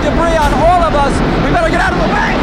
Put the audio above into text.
debris on all of us. We better get out of the way.